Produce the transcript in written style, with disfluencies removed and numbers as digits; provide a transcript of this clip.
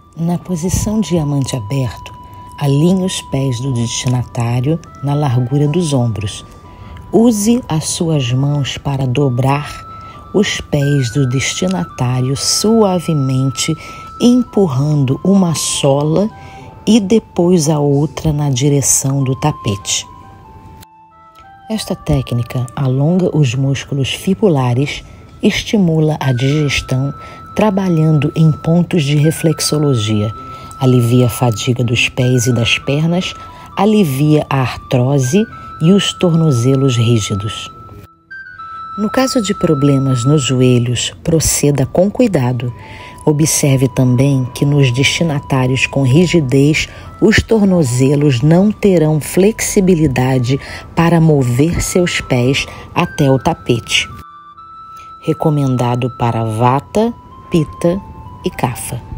Na posição diamante aberto, alinhe os pés do destinatário na largura dos ombros. Use as suas mãos para dobrar os pés do destinatário suavemente, empurrando uma sola e depois a outra na direção do tapete. Esta técnica alonga os músculos fibulares, estimula a digestão, trabalhando em pontos de reflexologia, alivia a fadiga dos pés e das pernas, alivia a artrose e os tornozelos rígidos. No caso de problemas nos joelhos, proceda com cuidado. Observe também que nos destinatários com rigidez, os tornozelos não terão flexibilidade para mover seus pés até o tapete. Recomendado para Vata, Pitta e Kapha.